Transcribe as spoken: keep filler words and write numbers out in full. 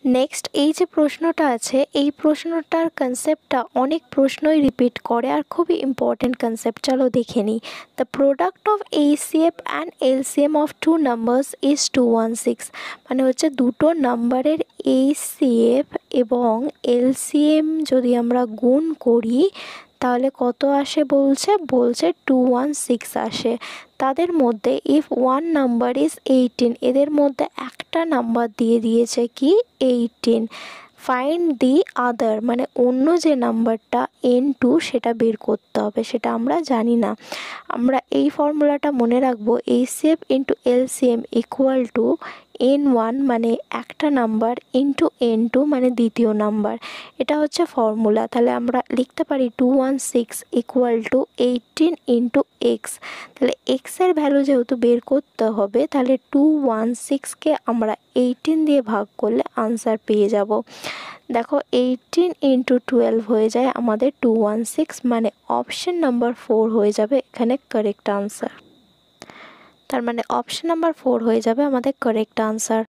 Next এই যে প্রশ্নটা আছে এই প্রশ্নটার কনসেপ্টটা অনেক প্রশ্নই রিপিট করে আর খুবই ইম্পর্টেন্ট কনসেপ্ট। চলো দেখে নিই। The product of HCF and LCM of two numbers is two one six, মানে হচ্ছে দুটো নাম্বারের এইচসিএফ এবং এলসিএম যদি আমরা গুণ করি তাহলে কত আসে বলছে বলছে টু ওয়ান সিক্স আসে। তাদের মধ্যে if one number is eighteen, এদের মধ্যে একটা নাম্বার দিয়ে দিয়েছে কি এইটিন, ফাইন্ড দি আদার, মানে অন্য যে নাম্বারটা এন টু সেটা বের করতে হবে, সেটা আমরা জানি না। আমরা এই ফর্মুলাটা মনে রাখবো, HCF into LCM equal to N one মানে একটা নাম্বার ইন্টু এন টু মানে দ্বিতীয় নাম্বার, এটা হচ্ছে ফর্মুলা। তাহলে আমরা লিখতে পারি two one six equal to eighteen into X. তাহলে এক্সের ভ্যালু যেহেতু বের করতে হবে তাহলে টু ওয়ান সিক্সকে আমরা এইটিন দিয়ে ভাগ করলে আনসার পেয়ে যাব। দেখো এইটিন ইন্টু টুয়েলভ হয়ে যায় আমাদের টু ওয়ান সিক্স, মানে অপশন নাম্বার ফোর হয়ে যাবে এখানে কারেক্ট আনসার। তার মানে অপশন নাম্বার ফোর হয়ে যাবে আমাদের কারেক্ট আনসার।